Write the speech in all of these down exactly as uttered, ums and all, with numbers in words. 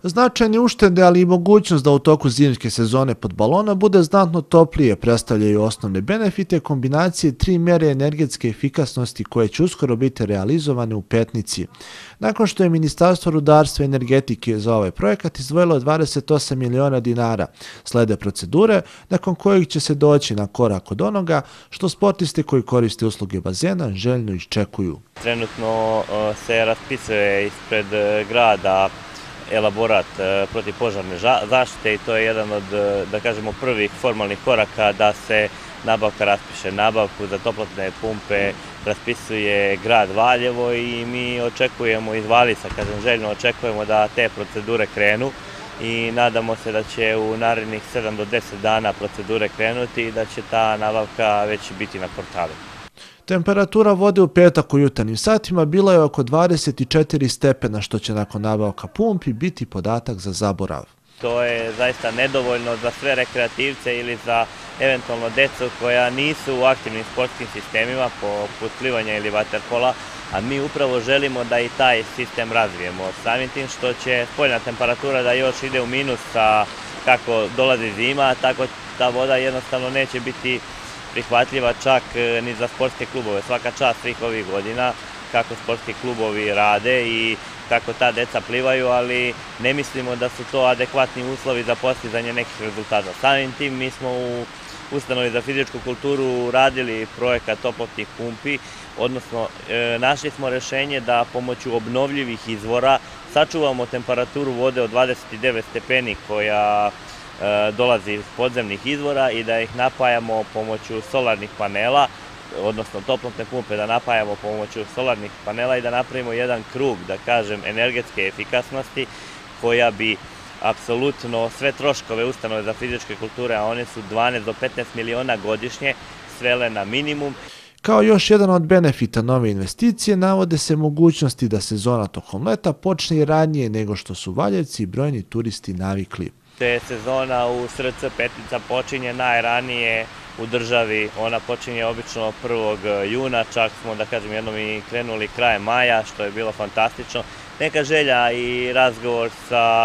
Značajne uštede, ali i mogućnost da u toku zimske sezone pod balona bude znatno toplije predstavljaju osnovne benefite kombinacije tri mere energetske efikasnosti koje će uskoro biti realizovane u Petnici. Nakon što je Ministarstvo rudarstva i energetike za ovaj projekat izdvojilo dvadeset osam miliona dinara, slede procedure nakon kojih će se doći na korak od onoga što sportiste koji koriste usluge bazena željno iščekuju. Trenutno se raspisuje ispred grada elaborat protivpožarne zaštite i to je jedan od, da kažemo, prvih formalnih koraka da se nabavka raspiše. Nabavku za toplotne pumpe raspisuje grad Valjevo i mi očekujemo iz Valisa, kažem željno očekujemo da te procedure krenu i nadamo se da će u narednih sedam do deset dana procedure krenuti i da će ta nabavka već biti na portalu. Temperatura vode u petak u jutarnjim satima bila je oko dvadeset četiri stepena, što će nakon nabavka pumpi biti podatak za zaborav. To je zaista nedovoljno za sve rekreativce ili za eventualno decu koja nisu u aktivnim sportskim sistemima poput plivanja ili vaterpola, a mi upravo želimo da i taj sistem razvijemo. Samim tim što će spoljna temperatura da još ide u minus kako dolazi zima, tako ta voda jednostavno neće biti prihvatljiva čak ni za sportske klubove. Svaka čast svih ovih godina kako sportski klubovi rade i kako ta deca plivaju, ali ne mislimo da su to adekvatni uslovi za postizanje nekih rezultata. Samim tim mi smo u Ustanovi za fizičku kulturu radili projekat toplotnih pumpi, odnosno našli smo rešenje da pomoću obnovljivih izvora sačuvamo temperaturu vode od dvadeset devet stepeni koja dolazi iz podzemnih izvora i da ih napajamo pomoću solarnih panela, odnosno toplotne pumpe da napajamo pomoću solarnih panela i da napravimo jedan krug, da kažem, energetske efikasnosti koja bi apsolutno sve troškove Ustanove za fizičke kulture, a one su dvanaest do petnaest miliona godišnje, svele na minimum. Kao još jedan od benefita nove investicije navode se mogućnosti da sezona tokom leta počne i ranije nego što su Valjevci i brojni turisti navikli. Te sezona u S R C Petnica počinje najranije u državi, ona počinje obično prvog juna, čak smo, da kažem, jednom i krenuli krajem maja, što je bilo fantastično. Neka želja i razgovor sa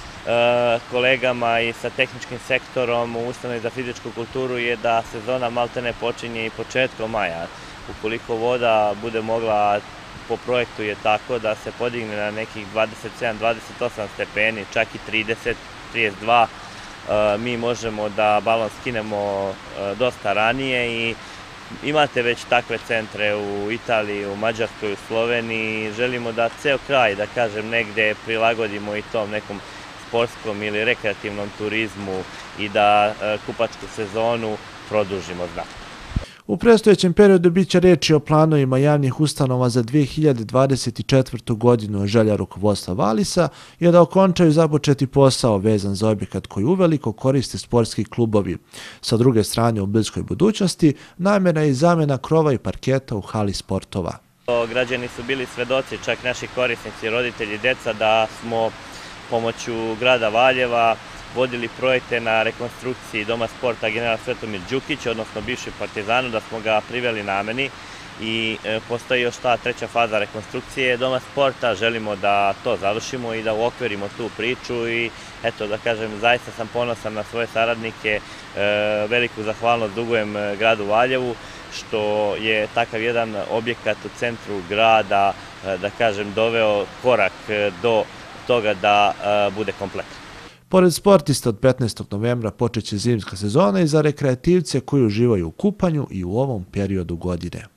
kolegama i sa tehničkim sektorom u Ustanovi za fizičku kulturu je da sezona maltene počinje i početkom maja. Ukoliko voda bude mogla, po projektu je tako da se podigne na nekih dvadeset sedam do dvadeset osam stepeni, čak i trideset, trideset dva, mi možemo da balon skinemo dosta ranije i imate već takve centre u Italiji, u Mađarskoj, u Sloveniji. Želimo da ceo kraj, da kažem, negde prilagodimo i tom nekom sportskom ili rekreativnom turizmu i da kupačku sezonu produžimo znatno. U predstojećem periodu biće reči o planovima javnih ustanova za dve hiljade dvadeset četvrtu. godinu. Želja rukovodstva Valisa je da okončaju započeti posao vezan za objekat koji uveliko koriste sportski klubovi. Sa druge strane, u bliskoj budućnosti namjera je i zamjena krova i parketa u hali sportova. Građani su bili svedoci, čak naši korisnici, roditelji, deca, da smo pomoću grada Valjeva vodili projekte na rekonstrukciji Doma sporta General Svetomir Đukić, odnosno bivši Partizanu, da smo ga priveli nameni i postoji još ta treća faza rekonstrukcije Doma sporta. Želimo da to završimo i da uokvirimo tu priču i eto, da kažem, zaista sam ponosan na svoje saradnike, veliku zahvalnost dugujem gradu Valjevu što je takav jedan objekat u centru grada, da kažem, doveo korak do toga da bude kompletan. Pored sportista od petnaestog novembra počeće zimska sezona i za rekreativce koji uživaju u kupanju i u ovom periodu godine.